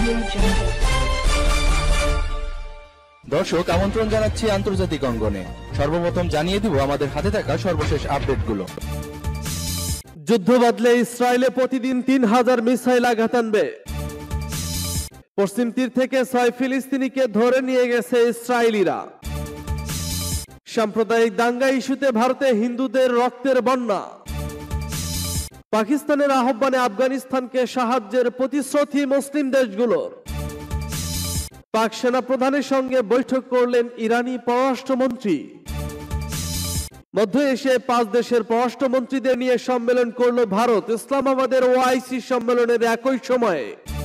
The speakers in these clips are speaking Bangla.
দর্শক আমন্ত্রণ জানাচ্ছি আন্তর্জাতিক অঙ্গনে। সর্বপ্রথম জানিয়ে দিব আমাদের হাতে থাকা সর্বশেষ আপডেটগুলো। যুদ্ধ বাদলে ইসরায়েলে প্রতিদিন 3000 মিসাইল আঘাত আনবে। পশ্চিম তীর থেকে 6 ফিলিস্তিনিকে ধরে নিয়ে গেছে ইসরায়েলিরা। সাম্প্রদায়িক দাঙ্গা ইস্যুতে ভারতে হিন্দুদের রক্তের বন্যা। পাকিস্তানের আহ্বানে আফগানিস্তানকে সাহায্যের প্রতিশ্রুতি মুসলিম দেশগুলোর। পাক সেনা প্রধানের সঙ্গে বৈঠক করলেন ইরানি পররাষ্ট্রমন্ত্রী। মধ্য এশিয়ায় 5 দেশের পররাষ্ট্রমন্ত্রীদের নিয়ে সম্মেলন করল ভারত। ইসলামাবাদের ওআইসি সম্মেলনের একই সময়ে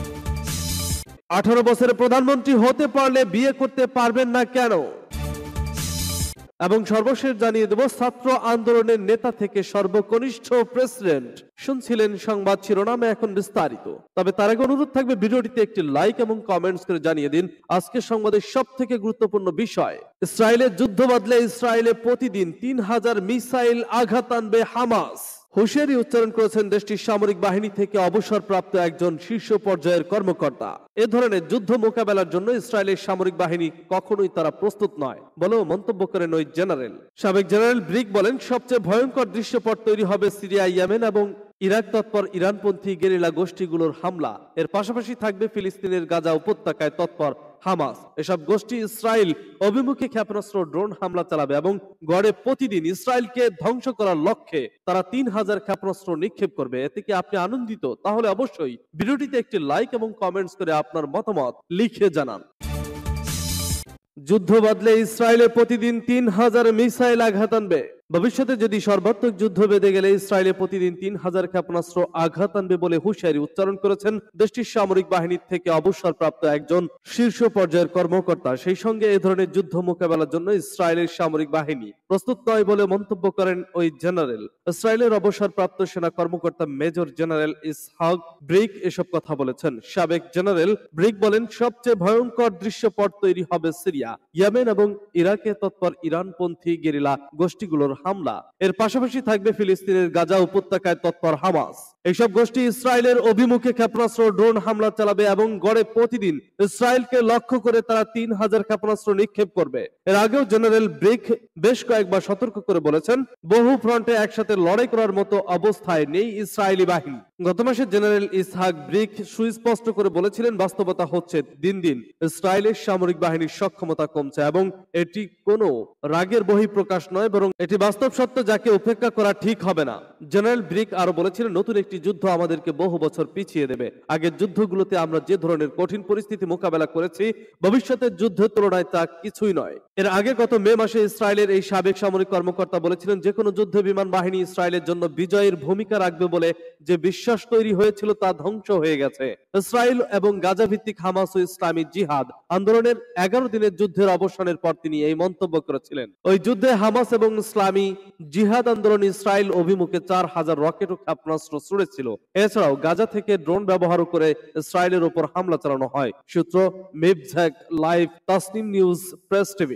18 বছরের প্রধানমন্ত্রী হতে পারলে বিয়ে করতে পারবেন না কেন? এবং সর্বশেষ জানিয়ে দেব ছাত্র আন্দোলনের নেতা থেকে সর্বকনিষ্ঠ প্রেসিডেন্ট। শুনছিলেন সংবাদ শিরোনামে, এখন বিস্তারিত। তবে তার আগে অনুরোধ থাকবে ভিডিওটিতে একটি লাইক এবং কমেন্টস করে জানিয়ে দিন আজকের সংবাদের সব থেকে গুরুত্বপূর্ণ বিষয়। ইসরায়েলের যুদ্ধ বদলে ইসরায়েলে প্রতিদিন 3000 মিসাইল আঘাত আনবে হামাস। হুঁশিয়ারি উচ্চারণ করেছেন দেশটির সামরিক বাহিনী থেকে অবসরপ্রাপ্ত একজন শীর্ষ পর্যায়ের কর্মকর্তা। এ ধরনের যুদ্ধ মোকাবেলার জন্য ইসরায়েলের সামরিক বাহিনী কখনোই তারা প্রস্তুত নয় বলেও মন্তব্য করেন ওই জেনারেল। সাবেক জেনারেল ব্রিক বলেন, সবচেয়ে ভয়ঙ্কর দৃশ্যপট তৈরি হবে সিরিয়া, ইয়েমেন এবং ইরাক তৎপর ইরানপন্থী গেরিলা গোষ্ঠীগুলোর হামলা। এর পাশাপাশি থাকবে ফিলিস্তিনের গাজা উপত্যকায় তৎপর হামাস। এসব গোষ্ঠী ইসরায়েল অভিমুখে ক্ষেপণাস্ত্র, ড্রোন হামলা চালাবে এবং গড়ে প্রতিদিন ইসরায়েলকে ধ্বংস করার লক্ষ্যে তারা 3000 ক্ষেপণাস্ত্র নিক্ষেপ করবে। এতে কি আপনি আনন্দিত? তাহলে অবশ্যই ভিডিওটিতে একটি লাইক এবং কমেন্টস করে আপনার মতামত লিখে জানান। যুদ্ধ বদলে ইসরায়েলে প্রতিদিন 3000 মিসাইল আঘাত আনবে। ভবিষ্যতে যদি সর্বাত্মক যুদ্ধ বেঁধে গেলে ইসরায়েলে প্রতিদিন 3000 ক্ষেপণাস্ত্র আঘাত আনবে বলে হুঁশিয়ারি উচ্চারণ করেছেন দেশটির সামরিক বাহিনীর থেকে অবসরপ্রাপ্ত একজন শীর্ষ পর্যায়ের কর্মকর্তা। সেই সঙ্গে এ ধরনের যুদ্ধ মোকাবেলার জন্য ইসরায়েলের সামরিক বাহিনী প্রস্তুত নয় বলে মন্তব্য করেন ওই জেনারেল। ইসরায়েলের অবসরপ্রাপ্ত সেনা কর্মকর্তা মেজর জেনারেল ইসহাক ব্রিক এসব কথা বলেছেন। সাবেক জেনারেল ব্রিক বলেন, সবচেয়ে ভয়ঙ্কর দৃশ্যপট তৈরি হবে সিরিয়া, ইয়েমেন এবং ইরাকে তৎপর ইরানপন্থী গেরিলা গোষ্ঠীগুলোর হামলা। এর পাশাপাশি থাকবে ফিলিস্তিনের গাজা উপত্যকায় তৎপর হামাস। এইসব গোষ্ঠী ইসরায়েলের অভিমুখে ক্ষেপণাস্ত্র, ড্রোন হামলা চালাবে এবং গড়ে প্রতিদিন ইসরায়েলকে লক্ষ্য করে তারা 3000 ক্ষেপণাস্ত্র নিক্ষেপ করবে। এর আগেও জেনারেল ব্রিক বেশ কয়েকবার সতর্ক করে বলেছেন, বহু ফ্রন্টে একসাথে লড়াই করার মতো অবস্থায় নেই ইসরায়েলি বাহিনী। গত মাসে জেনারেল ইসহাক ব্রিক সুস্পষ্ট করে বলেছিলেন, বাস্তবতা হচ্ছে দিন দিন ইসরায়েলের সামরিক বাহিনীর সক্ষমতা কমছে এবং এটি কোনো রাগের বহিঃপ্রকাশ নয়, বরং এটি বাস্তব সত্য যাকে উপেক্ষা করা ঠিক হবে না। জেনারেল ব্রিক আরো বলেছিলেন, নতুন একটি যুদ্ধ আমাদেরকে বহু বছর পিছিয়ে দেবে। আগের যুদ্ধগুলোতে আমরা যে ধরনের কঠিন পরিস্থিতি মোকাবেলা করেছি, ভবিষ্যতের যুদ্ধের তুলনায় তা কিছুই নয়। এর আগে গত মে মাসে ইসরায়েলের এই সাবেক সামরিক কর্মকর্তা বলেছিলেন, যে কোনো যুদ্ধে বিমান বাহিনী ইসরায়েলের জন্য বিজয়ের ভূমিকা রাখবে বলে যে বিশ্বাস তৈরি হয়েছিল তা ধ্বংস হয়ে গেছে। ইসরায়েল এবং গাজা ভিত্তিক হামাস ও ইসলামী জিহাদ আন্দোলনের 11 দিনের যুদ্ধের অবসানের পর তিনি এই মন্তব্য করেছিলেন। ওই যুদ্ধে হামাস এবং ইসলামী জিহাদ আন্দোলন ইসরায়েল অভিমুখে 4000 রকেট ও ক্ষেপণাস্ত্র ছুড়েছিল। এছাড়াও গাজা থেকে ড্রোন ব্যবহার করে ইসরায়েলের উপর হামলা চালানো হয়। সূত্র মিবঝাক live, Tasnim News, Press TV.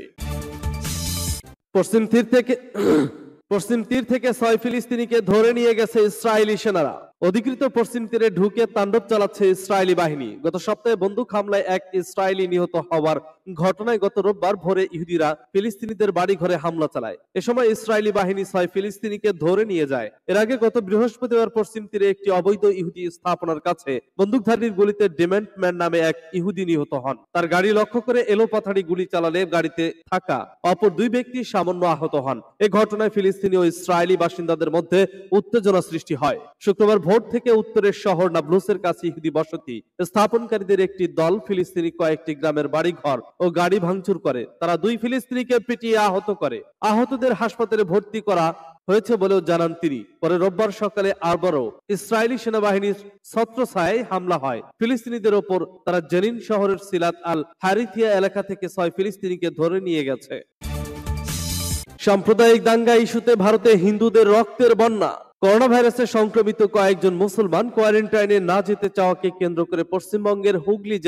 পশ্চিম তীর থেকে 6 ফিলিস্তিনিকে ধরে নিয়ে গেছে ইসরায়েলি সেনারা। অধিকৃত পশ্চিম তীরে ঢুকে তাণ্ডব চালাচ্ছে ইসরায়েলি বাহিনী। গত সপ্তাহে বন্দুক হামলায় এক ইসরায়েলি নিহত হওয়ার ঘটনায় গত রোববার ভোরে ইহুদিরা ফিলিস্তিনিদের বাড়ি ঘরে হামলা চালায়। এ সময় ইসরায়েলি বাহিনী 6 ফিলিস্তিনিকে ধরে নিয়ে যায়। এর আগে গত বৃহস্পতিবার পশ্চিম তীরে একটি অবৈধ ইহুদি স্থাপনার কাছে বন্দুকধারীর গুলিতে ডেমেন্ট ম্যান নামে এক ইহুদি নিহত হন। তার গাড়ি লক্ষ্য করে এলোপাথাড়ি গুলি চালালে গাড়িতে থাকা অপর 2 ব্যক্তি সামান্য আহত হন। এই ঘটনায় ফিলিস্তিনি ও ইসরায়েলি বাসিন্দাদের মধ্যে উত্তেজনা সৃষ্টি হয়। শুক্রবার ভোর থেকে উত্তরের শহর নাবলুসের কাছে ইহুদি বসতি স্থাপনকারীদের একটি দল ফিলিস্তিনি কয়েকটি গ্রামের বাড়িঘর ও গাড়ি ভাঙচুর করে। তারা 2 ফিলিস্তিনিকে পিটিয়ে আহত করে। আহতদের হাসপাতালে ভর্তি করা হয়েছে বলেও জানান তিনি। পরে রোববার সকালে আবারও ইসরায়েলি সেনাবাহিনীর ছত্রছায়ায় হামলা হয় ফিলিস্তিনিদের ওপর। তারা জেনিন শহরের সিলাত আল হারিথিয়া এলাকা থেকে 6 ফিলিস্তিনিকে ধরে নিয়ে গেছে। সাম্প্রদায়িক দাঙ্গা ইস্যুতে ভারতে হিন্দুদের রক্তের বন্যা। করোনা ভাইরাসে সংক্রমিত কয়েকজন মুসলমান কোয়ারেন্টাইনে না যেতে চাওয়াকে কেন্দ্র করে পশ্চিমবঙ্গের হুগলি জেলার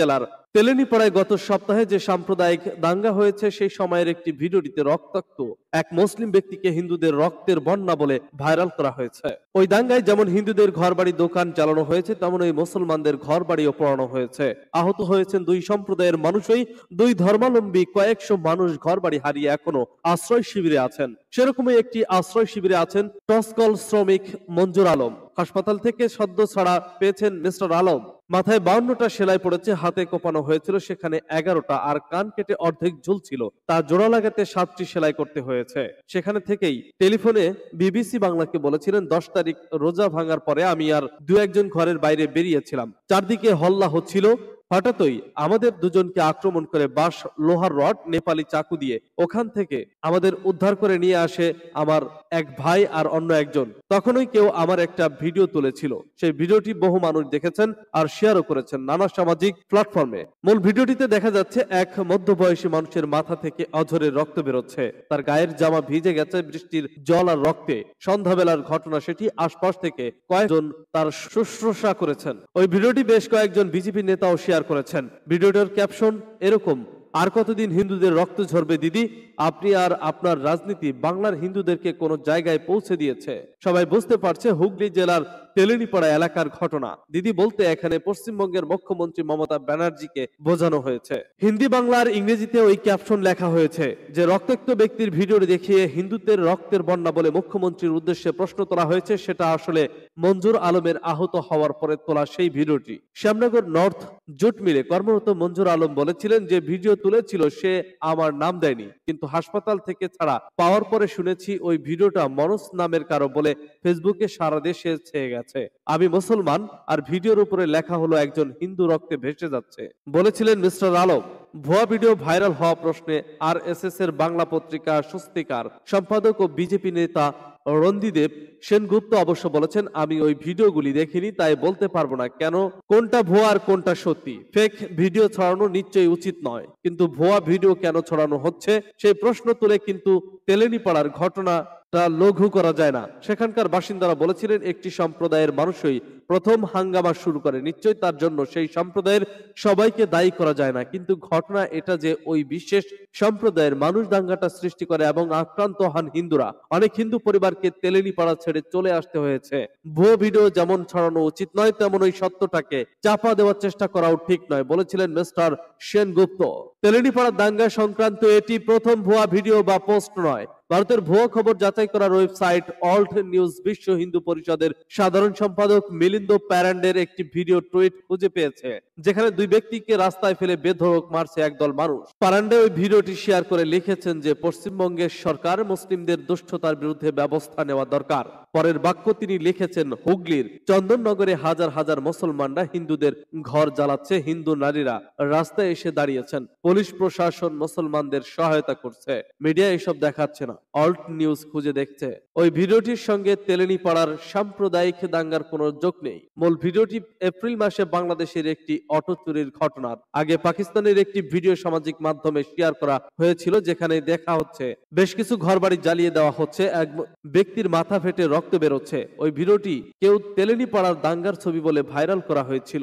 তেলেনীপাড়ায় গত সপ্তাহে যে সাম্প্রদায়িক দাঙ্গা হয়েছে সেই সময়ের একটি ভিডিওটিতে রক্তাক্ত এক মুসলিম ব্যক্তিকে হিন্দুদের রক্তের বন্যা বলে ভাইরাল করা হয়েছে। ওই দাঙ্গায় যেমন হিন্দুদের ঘরবাড়ি দোকান জ্বালানো হয়েছে, তেমন ওই মুসলমানদের ঘরবাড়িও পোড়ানো হয়েছে। আহত হয়েছেন দুই সম্প্রদায়ের মানুষই। দুই ধর্মাবলম্বী কয়েকশো মানুষ ঘরবাড়ি হারিয়ে এখনো আশ্রয় শিবিরে আছেন। সেরকমই একটি আশ্রয় শিবিরে আছেন টসকল শ্রমিক মঞ্জুর আলম। হাসপাতাল থেকে সদ্য ছাড়া পেয়েছেন মিস্টার আলম। মাথায় 52টা সেলাই পড়েছে, হাতে কোপানো হয়েছিল সেখানে 11টা, আর কান কেটে অর্ধেক ঝুলছিল, তা জোড়া লাগাতে 7টি সেলাই করতে হয়েছে। সেখানে থেকেই টেলিফোনে বিবিসি বাংলাকে বলেছিলেন, 10 তারিখ রোজা ভাঙার পরে আমি আর দু একজন ঘরের বাইরে বেরিয়েছিলাম। চারদিকে হল্লা হচ্ছিল। হঠাৎই আমাদের দুজনকে আক্রমণ করে বাঁশ, লোহার রড, নেপালি চাকু দিয়ে ওখান থেকে আমাদের উদ্ধার করে নিয়ে আসে আমার এক ভাই আর অন্য একজন। তখনই কেউ আমার একটা ভিডিও তুলেছিল। সেই ভিডিওটি বহু মানুষ দেখেছেন আর শেয়ারও করেছেন নানা সামাজিক প্ল্যাটফর্মে। মূল ভিডিওটিতে দেখা যাচ্ছে এক মধ্যবয়সী মানুষের মাথা থেকে অঝরে রক্ত বেরোচ্ছে। তার গায়ের জামা ভিজে গেছে বৃষ্টির জল আর রক্তে। সন্ধ্যাবেলার ঘটনা সেটি। আশপাশ থেকে কয়েকজন তার শুশ্রূষা করেছেন। ওই ভিডিওটি বেশ কয়েকজন বিজেপি নেতাও শেয়ার করেছেন। ভিডিওটার ক্যাপশন এরকম: আর কতদিন হিন্দুদের রক্ত ঝরবে দিদি? আপনি আর আপনার রাজনীতি বাংলার হিন্দুদেরকে কোন জায়গায় পৌঁছে দিয়েছে। সবাই বুঝতে পারছে হুগলি জেলার তেলেনীপাড়া এলাকার ঘটনা। দিদি বলতে এখানে পশ্চিমবঙ্গের মুখ্যমন্ত্রী মমতা ব্যানার্জিকে বোঝানো হয়েছে। হিন্দি, বাংলা আর ইংরেজিতে ওই ক্যাপশন লেখা হয়েছে যে রক্তাক্ত ব্যক্তির ভিডিও দেখিয়ে হিন্দুদের রক্তের বন্যা বলে মুখ্যমন্ত্রীর উদ্দেশ্যে প্রশ্ন তোলা হয়েছে। সেটা আসলে মঞ্জুর আলমের আহত হওয়ার পরে তোলা সেই ভিডিওটি। শ্যামনগর নর্থ জুট মিলে কর্মরত মঞ্জুর আলম বলেছিলেন যে ভিডিও তুলেছিল সে আমার নাম দেয়নি, কিন্তু হাসপাতাল থেকে ছাড়া পাওয়ার পরে শুনেছি ওই ভিডিওটা মনোজ নামের কারো বলে ফেসবুকে সারা দেশে ছেয়ে গেছে। আমি মুসলমান আর ভিডিওর উপরে লেখা হলো একজন হিন্দু রক্তে ভেসে যাচ্ছে, বলেছিলেন মিস্টার আলম। ভুয়া ভিডিও ভাইরাল হওয়া প্রশ্নে আরএসএস এর বাংলা পত্রিকা স্বস্তিকার সম্পাদক ও বিজেপি নেতা রন্দিদেব সেনগুপ্ত অবশ্য বলেছেন, আমি ওই ভিডিওগুলি দেখিনি, তাই বলতে পারবো না কেন কোনটা ভুয়া আর কোনটা সত্যি। ফেক ভিডিও ছড়ানো নিশ্চয়ই উচিত নয়, কিন্তু ভুয়া ভিডিও কেন ছড়ানো হচ্ছে সেই প্রশ্ন তুলে কিন্তু তেলেনীপাড়ার ঘটনাটা লঘু করা যায় না। সেখানকার বাসিন্দারা বলেছিলেন একটি সম্প্রদায়ের মানুষই প্রথম হাঙ্গামা শুরু করে, নিশ্চয়ই তার জন্য সেই সম্প্রদায়ের সবাইকে দায়ী করা যায় না। কিন্তু ঘটনা এটা যে ওই বিশেষ সম্প্রদায়ের মানুষ দাঙ্গাটা সৃষ্টি করে এবং আক্রান্ত হন হিন্দুরা। অনেক হিন্দু পরিবারকে তেলেনীপাড়া ছেড়ে চলে আসতে হয়েছে। ভুয়ো ভিডিও যেমন ছড়ানো উচিত নয়, তেমন ওই সত্যটাকে চাপা দেওয়ার চেষ্টা করাও ঠিক নয়, বলেছিলেন মিস্টার সেনগুপ্ত। তেলেনীপাড়া দাঙ্গা সংক্রান্ত এটি প্রথম ভুয়া ভিডিও বা পোস্ট নয়। ভারতের ভুয়া খবর যাচাই করার ওয়েবসাইট অল্ট নিউজ বিশ্ব হিন্দু পরিষদের সাধারণ সম্পাদক মিলিন্দ প্যারান্ডের একটি ভিডিও টুইট খুঁজে পেয়েছে, যেখানে দুই ব্যক্তিকে রাস্তায় ফেলে বেধড়ক মারছে একদল মানুষ। প্যারান্ডে ওই ভিডিওটি শেয়ার করে লিখেছেন যে পশ্চিমবঙ্গের সরকার মুসলিমদের দুষ্টতার বিরুদ্ধে ব্যবস্থা নেওয়া দরকার। পরের বাক্য তিনি লিখেছেন, হুগলির চন্দননগরে হাজার হাজার মুসলমানরা হিন্দুদের ঘর জ্বালাচ্ছে, হিন্দু নারীরা রাস্তায় এসে দাঁড়িয়েছেন, পুলিশ প্রশাসন মুসলমানদের সহায়তা করছে, মিডিয়া এসব দেখাচ্ছে না। অল্ট নিউজ খুঁজে দেখছে। ওই ভিডিওটির সঙ্গে তেলেনীপাড়ার সাম্প্রদায়িক দাঙ্গার কোনো যোগ নেই। মূল ভিডিওটি এপ্রিল মাসে বাংলাদেশের একটি অটো চুরির ঘটনার আগে পাকিস্তানের একটি ভিডিও সামাজিক মাধ্যমে শেয়ার করা হয়েছিল, যেখানে দেখা হচ্ছে বেশ কিছু ঘরবাড়ি জ্বালিয়ে দেওয়া হচ্ছে, এক ব্যক্তির মাথা ফেটে রক্ত বেরোচ্ছে। ওই ভিডিওটি কেউ তেলেনীপাড়ার দাঙ্গার ছবি বলে ভাইরাল করা হয়েছিল।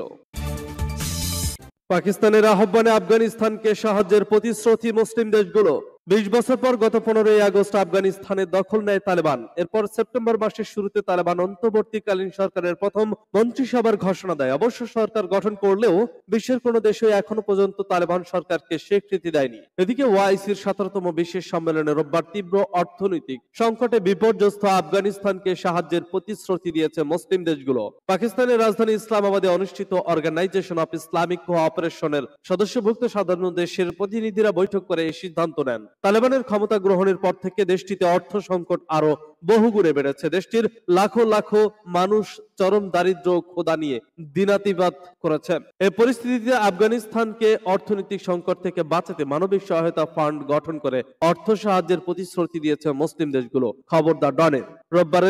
পাকিস্তানের আহ্বানে আফগানিস্তানকে সাহায্যের প্রতিশ্রুতি মুসলিম দেশগুলো। 20 বছর পর গত 15ই আগস্ট আফগানিস্তানের দখল নেয় তালেবান। এরপর সেপ্টেম্বর মাসের শুরুতে তালেবান অন্তর্বর্তীকালীন সরকারের প্রথম মন্ত্রিসভার ঘোষণা দেয়। অবশ্য সরকার গঠন করলেও বিশ্বের কোনো দেশে এখনো পর্যন্ত তালেবান সরকারকে স্বীকৃতি দেয়নি। এদিকে ওআইসির 17তম বিশেষ সম্মেলনে রোববার তীব্র অর্থনৈতিক সংকটে বিপর্যস্ত আফগানিস্তানকে সাহায্যের প্রতিশ্রুতি দিয়েছে মুসলিম দেশগুলো। পাকিস্তানের রাজধানী ইসলামাবাদে অনুষ্ঠিত অর্গানাইজেশন অফ ইসলামিক কোঅপারেশনের সদস্যভুক্ত সাধারণ দেশের প্রতিনিধিরা বৈঠক করে এই সিদ্ধান্ত নেন। তালেবানের ক্ষমতা গ্রহণের পর থেকে দেশটিতে অর্থ সংকট আরো বহুগুণে বেড়েছে। দেশটির লাখো লাখো মানুষ চরম দারিদ্র ও ক্ষুধা নিয়ে দিনাতিপাত করেছেন। এই পরিস্থিতিতে আফগানিস্তানকে অর্থনৈতিক সংকট থেকে বাঁচাতে মানবিক সহায়তা ফান্ড গঠন করে অর্থ সাহায্যের প্রতিশ্রুতি দিয়েছে মুসলিম দেশগুলো। খবরদার ডনে। রোববারের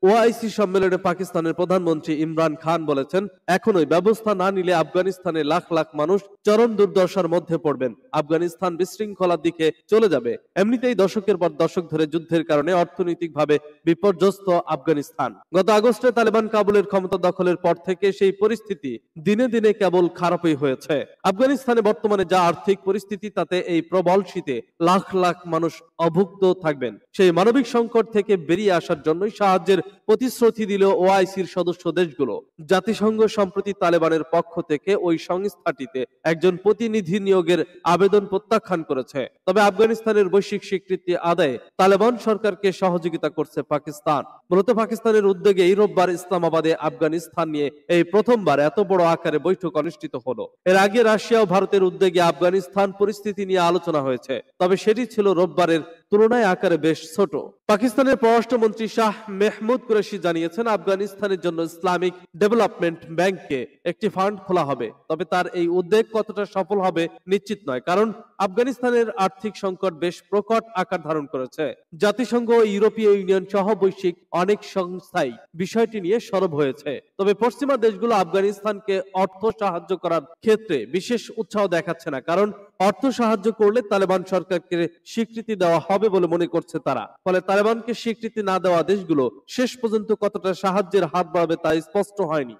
ওআইসি সম্মেলনে পাকিস্তানের প্রধানমন্ত্রী ইমরান খান বলেছেন, এখনই ব্যবস্থা না নিলে আফগানিস্তানে লাখ লাখ মানুষ চরম দুর্দশার মধ্যে পড়বেন। আফগানিস্তান বিশৃঙ্খলার দিকে চলে যাবে। এমনিতেই দশকের পর দশক ধরে যুদ্ধের কারণে অর্থনৈতিকভাবে বিপর্যস্ত আফগানিস্তান। গত আগস্টে তালেবান কাবুলের ক্ষমতা দখলের পর থেকে সেই পরিস্থিতি দিনে দিনে কেবল খারাপই হয়েছে। আফগানিস্তানে বর্তমানে যা আর্থিক পরিস্থিতি, তাতে এই প্রবল শীতে লাখ লাখ মানুষ অভুক্ত থাকবেন। সেই মানবিক সংকট থেকে বেরিয়ে আসার জন্যই সাহায্যের প্রতিশ্রুতি দিল ওআইসির সদস্য দেশগুলো। জাতিসংঘ সম্প্রতি তালেবানের পক্ষ থেকে ওই সংস্থাটিতে একজন প্রতিনিধি নিয়োগের আবেদন প্রত্যাখ্যান করেছে। তবে আফগানিস্তানের বৈশ্বিক স্বীকৃতি আদায়ে তালেবান সরকারকে সহযোগিতা করছে পাকিস্তান। মূলত পাকিস্তানের উদ্যোগে এই রোববার ইসলামাবাদে আফগানিস্তান নিয়ে এই প্রথমবার এত বড় আকারে বৈঠক অনুষ্ঠিত হলো। এর আগে রাশিয়া ও ভারতের উদ্যোগে আফগানিস্তান পরিস্থিতি নিয়ে আলোচনা হয়েছে, তবে সেটি ছিল রোববারের তুলনায় আকারে বেশ ছোট। পাকিস্তানের পররাষ্ট্রমন্ত্রী শাহ মেহমুদ কুরেশি জানিয়েছেন, আফগানিস্তানের জন্য ইসলামিক ডেভেলপমেন্ট ব্যাংকে একটি ফান্ড খোলা হবে। তবে তার এই উদ্যোগ কতটা সফল হবে নিশ্চিত নয়, কারণ আফগানিস্তানের আর্থিক সংকট বেশ প্রকট আকার ধারণ করেছে। জাতিসংঘ ও ইউরোপীয় ইউনিয়ন সহ বৈশ্বিক অনেক সংস্থাই বিষয়টি নিয়ে সরব হয়েছে। তবে পশ্চিমা দেশগুলো আফগানিস্তানকে অর্থ সাহায্য করার ক্ষেত্রে বিশেষ উৎসাহ দেখাচ্ছে না, কারণ অর্থ সাহায্য করলে তালেবান সরকারকে স্বীকৃতি দেওয়া হবে বলে মনে করছে তারা। ফলে তালেবানকে স্বীকৃতি না দেওয়া দেশগুলো শেষ পর্যন্ত কতটা সাহায্যের হাত বাড়াবে তা স্পষ্ট হয়নি।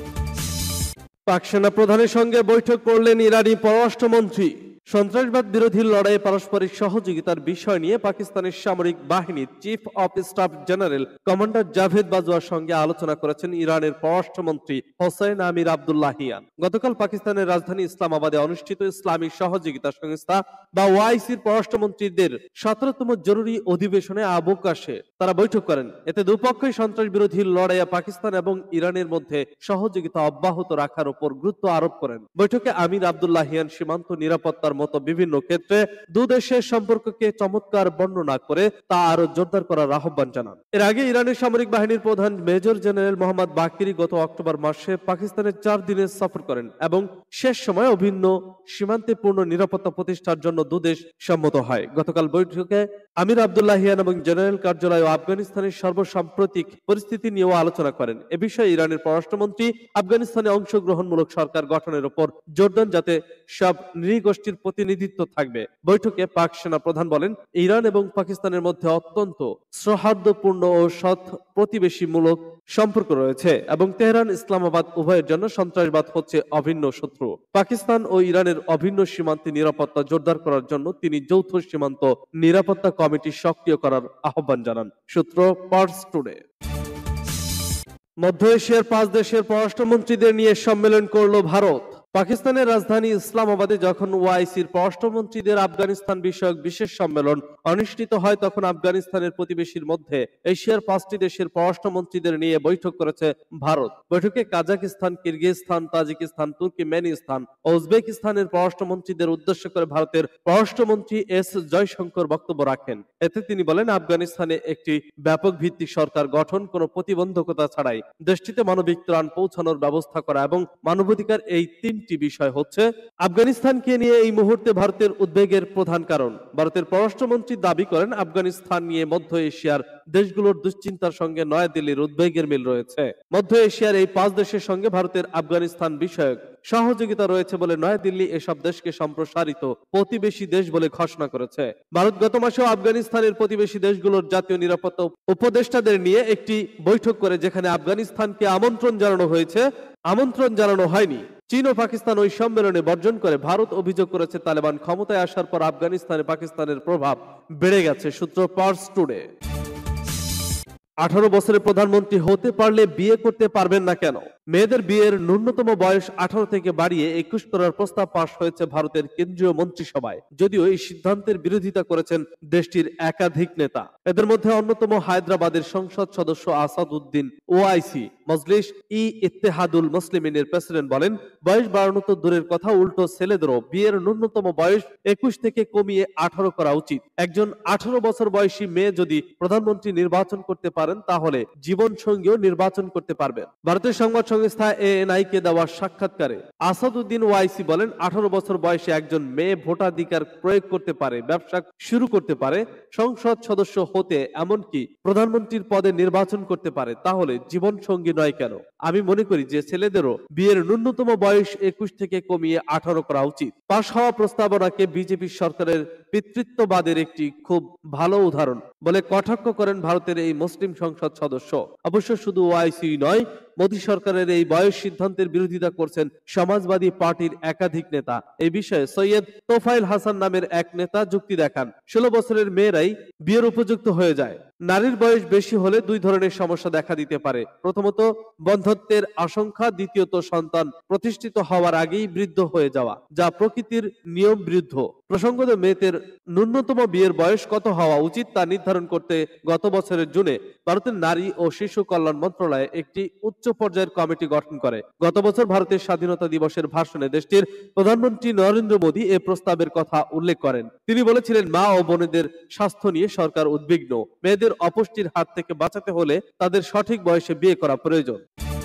পাক সেনা প্রধানের সঙ্গে বৈঠক করলেন ইরানি পররাষ্ট্রমন্ত্রী। সন্ত্রাসবাদ বিরোধী লড়াইয়ে পারস্পরিক সহযোগিতার বিষয় নিয়ে পাকিস্তানের সামরিক বাহিনীর chief of staff general commander Javed বাজওয়ার সঙ্গে আলোচনা করেছেন ইরানের পররাষ্ট্রমন্ত্রী হোসেন আমির আব্দুল্লাহিয়ান। গতকাল পাকিস্তানের রাজধানী ইসলামাবাদে অনুষ্ঠিত ইসলামী সহযোগিতা সংস্থা বা ওআইসির পররাষ্ট্রমন্ত্রীদের 17তম জরুরি অধিবেশনে অবকাশে তারা বৈঠক করেন। এতে দুপক্ষই সন্ত্রাস বিরোধী লড়াইয়ে পাকিস্তান এবং ইরানের মধ্যে সহযোগিতা অব্যাহত রাখার উপর গুরুত্ব আরোপ করেন। বৈঠকে আমির আব্দুল্লাহিয়ান সীমান্ত নিরাপত্তার মতো বিভিন্ন ক্ষেত্রে দুদেশের সম্পর্ককে চমৎকার বর্ণনা করে তা আরো জোরদার করার আহ্বান জানান। এর আগে ইরানের সামরিক বাহিনীর প্রধান মেজর জেনারেল মোহাম্মদ বাকিরি গত অক্টোবর মাসে পাকিস্তানের 4 দিনের সফর করেন এবং শেষ সময় অভিন্ন সীমান্তে পূর্ণ নিরাপত্তা প্রতিষ্ঠার জন্য দুদেশ সম্মত হয়। গতকাল বৈঠকে আমির আব্দুল্লাহিয়ান এবং জেনারেল কার্যালয় ও আফগানিস্তানের সর্বসাম্প্রতিক পরিস্থিতি নিয়েও আলোচনা করেন। এ বিষয়ে ইরানের পররাষ্ট্রমন্ত্রী আফগানিস্তানে অংশগ্রহণমূলক সরকার গঠনের উপর জোর দেন, যাতে সব নৃগোষ্ঠীর প্রতিনিধিত্ব থাকবে। বৈঠকে পাক সেনা প্রধান বলেন, ইরান এবং পাকিস্তানের মধ্যে অত্যন্ত সৌহার্দ্যপূর্ণ ও সৎ প্রতিবেশীমূলক সম্পর্ক রয়েছে এবং তেহরান ইসলামাবাদ উভয়ের জন্য সন্ত্রাসবাদ হচ্ছে অভিন্ন শত্রু। পাকিস্তান ও ইরানের অভিন্ন সীমান্তে নিরাপত্তা জোরদার করার জন্য তিনি যৌথ সীমান্ত নিরাপত্তা কমিটি সক্রিয় করার আহ্বান জানান। সূত্র পার্স টুডে। মধ্য এশিয়ার 5 দেশের পররাষ্ট্রমন্ত্রীদের নিয়ে সম্মেলন করল ভারত। পাকিস্তানের রাজধানী ইসলামাবাদে যখন ওআইসির পররাষ্ট্রমন্ত্রীদের আফগানিস্তান বিষয়ক বিশেষ সম্মেলন অনুষ্ঠিত হয়, তখন আফগানিস্তানের প্রতিবেশীর মধ্যে এশিয়ার 5টি দেশের পররাষ্ট্রমন্ত্রীদের নিয়ে বৈঠক করেছে ভারত। বৈঠকে কাজাকিস্তান, কিরগিজস্তান, তাজিকিস্তান, তুর্কমেনিস্তান ও উজবেকিস্তানের পররাষ্ট্রমন্ত্রীদের উদ্দেশ্য করে ভারতের পররাষ্ট্রমন্ত্রী এস জয়শঙ্কর বক্তব্য রাখেন। এতে তিনি বলেন, আফগানিস্তানে একটি ব্যাপক ভিত্তিক সরকার গঠন, কোনো প্রতিবন্ধকতা ছাড়াই দেশটিতে মানবিক ত্রাণ পৌঁছানোর ব্যবস্থা করা এবং মানবাধিকার, এই 3টি বিষয় হচ্ছে আফগানিস্তানকে নিয়ে এই মুহূর্তে ভারতের উদ্বেগের প্রধান কারণ। ভারতের পররাষ্ট্রমন্ত্রী দাবি করেন, আফগানিস্তান নিয়ে মধ্য এশিয়ার দেশগুলোর দুশ্চিন্তার সঙ্গে নয়াদিল্লির উদ্বেগের মিল রয়েছে। মধ্য এশিয়ার এই 5 দেশের সঙ্গে ভারতের আফগানিস্তান বিষয়ক সহযোগিতা রয়েছে বলে নয়াদিল্লি এসব দেশকে সম্প্রসারিত প্রতিবেশী দেশ বলে ঘোষণা করেছে। ভারত গত মাসেও আফগানিস্তানের প্রতিবেশী দেশগুলোর জাতীয় নিরাপত্তা উপদেষ্টাদের নিয়ে একটি বৈঠক করে, যেখানে আফগানিস্তানকে আমন্ত্রণ জানানো হয়নি। চীন ও পাকিস্তান ওই সম্মেলনে বর্জন করে। ভারত অভিযোগ করেছে, তালেবান ক্ষমতায় আসার পর আফগানিস্তানে পাকিস্তানের প্রভাব বেড়ে গেছে। সূত্র পার্স টুডে। 18 বছরের প্রধানমন্ত্রী হতে পারলে বিয়ে করতে পারবেন না কেন? মেয়েদের বিয়ের ন্যূনতম বয়স 18 থেকে বাড়িয়ে 21 করার প্রস্তাব পাশ হয়েছে ভারতের কেন্দ্রীয় মন্ত্রিসভায়। যদিও এই সিদ্ধান্তের বিরোধিতা করেছেন দেশটির একাধিক নেতা। এদের মধ্যে অন্যতম হায়দ্রাবাদের সংসদ সদস্য আসাদ উদ্দিন। ওআইসি মজলিস ই ইত্তেহাদুল মুসলিমিনের প্রেসিডেন্ট বলেন, বয়স বাড়ানো তো দূরের কথা, উল্টো ছেলেদেরও বিয়ের ন্যূনতম বয়স 21 থেকে কমিয়ে 18 করা উচিত। একজন 18 বছর বয়সী মেয়ে যদি প্রধানমন্ত্রী নির্বাচন করতে পারে, পারেন তাহলে জীবন সঙ্গীও নির্বাচন করতে পারবেন। ভারতের সংবাদ সংস্থা ANI কে দেওয়া সাক্ষাৎকারে আসাদউদ্দিন ওয়াইসি বলেন, 18 বছর বয়সে একজন মেয়ে ভোটাধিকার প্রয়োগ করতে পারে, ব্যবসা শুরু করতে পারে, সংসদ সদস্য হতে এমনকি প্রধানমন্ত্রীর পদে নির্বাচন করতে পারে, তাহলে জীবন সঙ্গী নয় কেন? আমি মনে করি যে ছেলেদেরও বিয়ের ন্যূনতম বয়স 21 থেকে কমিয়ে 18 করা উচিত। পাশ হওয়া প্রস্তাবনাকে বিজেপি সরকারের পিতৃত্ববাদের একটি খুব ভালো উদাহরণ বলে কটাক্ষ করেন ভারতের এই মুসলিম সংসদ সদস্য। অবশ্য শুধু ওয়াইসি নয়, মোদী সরকারের এই বয়স সিদ্ধান্তের বিরোধিতা করছেন সমাজবাদী পার্টির একাধিক নেতা। এই বিষয়ে সৈয়দ তোফাইল হাসান নামের এক নেতা যুক্তি দেখান, 16 বছরের মেয়েরাই বিয়ের উপযুক্ত হয়ে যায়। নারীর বয়স বেশি হলে দুই ধরনের সমস্যা দেখা দিতে পারে। প্রথমত, বন্ধ্যত্বের আশঙ্কা, দ্বিতীয়ত সন্তান প্রতিষ্ঠিত হওয়ার আগেই বৃদ্ধ হয়ে যাওয়া, যা প্রকৃতির নিয়ম বিরুদ্ধ। প্রসঙ্গত, মেয়েদের ন্যূনতম বিয়ের বয়স কত হওয়া উচিত তা নির্ধারণ করতে গত বছরের জুনে ভারতের নারী ও শিশু কল্যাণ মন্ত্রণালয় একটি উচ্চ পর্যায়ের কমিটি গঠন করে। গত বছর ভারতের স্বাধীনতা দিবসের ভাষণে দেশটির প্রধানমন্ত্রী নরেন্দ্র মোদী এ প্রস্তাবের কথা উল্লেখ করেন। তিনি বলেছিলেন, মা ও বোনেদের স্বাস্থ্য নিয়ে সরকার উদ্বিগ্ন। মেয়েদের অপুষ্টির হাত থেকে বাঁচাতে হলে তাদের সঠিক বয়সে বিয়ে করা প্রয়োজন।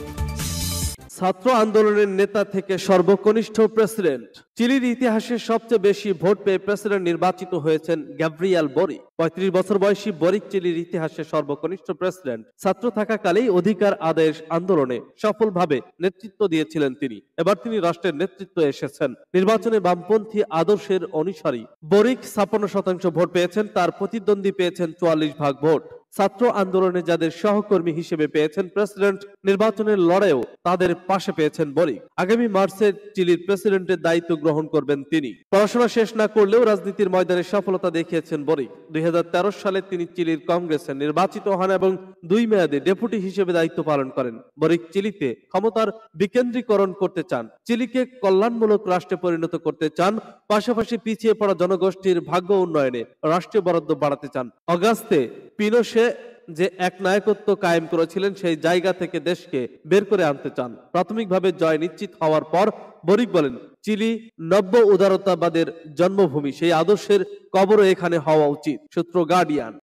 ছাত্র আন্দোলনের নেতা থেকে সর্বকনিষ্ঠ প্রেসিডেন্ট। চিলির ইতিহাসে সবচেয়ে বেশি ভোট পেয়ে প্রেসিডেন্ট নির্বাচিত হয়েছেন গ্যাব্রিয়েল বরিক। 35 বছর বয়সী বরিক চিলির ইতিহাসে সর্বকনিষ্ঠ প্রেসিডেন্ট। ছাত্র থাকাকালেই অধিকার আদায়ের আন্দোলনে সফলভাবে নেতৃত্ব দিয়েছিলেন তিনি। এবার তিনি রাষ্ট্রের নেতৃত্বে এসেছেন। নির্বাচনে বামপন্থী আদর্শের অনুসারী বরিক 56% ভোট পেয়েছেন, তার প্রতিদ্বন্দ্বী পেয়েছেন 44% ভোট। ছাত্র আন্দোলনে যাদের সহকর্মী হিসেবে পেয়েছেন প্রেসিডেন্ট, নির্বাচনের লড়াইও তাদের পাশে পেয়েছেন বরিক। আগামী মার্চে চিলির প্রেসিডেন্টের দায়িত্ব গ্রহণ করবেন তিনি। পড়াশোনা শেষ না করলেও রাজনীতির ময়দানে সফলতা দেখিয়েছেন বরিক। 2013 সালে তিনি চিলির কংগ্রেসে নির্বাচিত হন এবং 2 মেয়াদে ডেপুটি হিসেবে দায়িত্ব পালন করেন। বরিক চিলিতে ক্ষমতার বিকেন্দ্রীকরণ করতে চান, চিলিকে কল্যাণমূলক রাষ্ট্রে পরিণত করতে চান, পাশাপাশি পিছিয়ে পড়া জনগোষ্ঠীর ভাগ্য উন্নয়নে রাষ্ট্রীয় বরাদ্দ বাড়াতে চান। অগাস্টে পিনোশে যে এক নায়কত্ব কায়েম করেছিলেন সেই জায়গা থেকে দেশকে বের করে আনতে চান। প্রাথমিকভাবে জয় নিশ্চিত হওয়ার পর বরিক বলেন, চিলি নব্য উদারতাবাদের জন্মভূমি, সেই আদর্শের কবরও এখানে হওয়া উচিত। সূত্র গার্ডিয়ান।